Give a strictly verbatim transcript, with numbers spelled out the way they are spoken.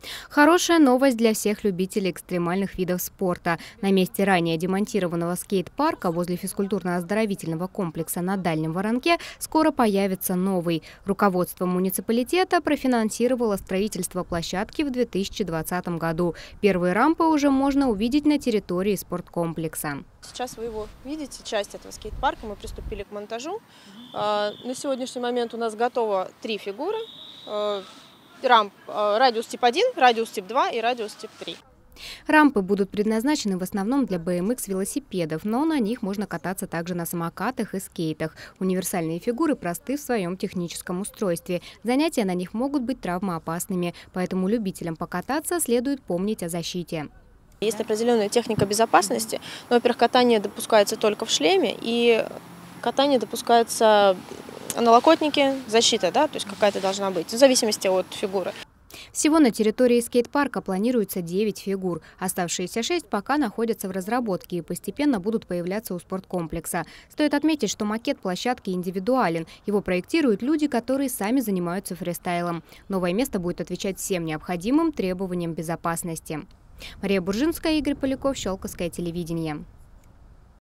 Хорошая новость для всех любителей экстремальных видов спорта. На месте ранее демонтированного скейт-парка возле физкультурно-оздоровительного комплекса на Дальнем Воронке скоро появится новый. Руководство муниципалитета профинансировало строительство площадки в две тысячи двадцатом году. Первые рампы уже можно увидеть на территории спорткомплекса. Сейчас вы его видите, часть этого скейт-парка. Мы приступили к монтажу. На сегодняшний момент у нас готово три фигуры. Рамп, радиус тип один, радиус тип два и радиус тип три. Рампы будут предназначены в основном для бэ эм икс-велосипедов, но на них можно кататься также на самокатах и скейтах. Универсальные фигуры просты в своем техническом устройстве. Занятия на них могут быть травмоопасными, поэтому любителям покататься следует помнить о защите. Есть определенная техника безопасности, но, во-первых, катание допускается только в шлеме, и катание допускается на налокотнике, защита, да, то есть какая-то должна быть, в зависимости от фигуры. Всего на территории скейт-парка планируется девять фигур. Оставшиеся шесть пока находятся в разработке и постепенно будут появляться у спорткомплекса. Стоит отметить, что макет площадки индивидуален. Его проектируют люди, которые сами занимаются фристайлом. Новое место будет отвечать всем необходимым требованиям безопасности. Мария Буржинская, Игорь Поляков, Щелковское телевидение.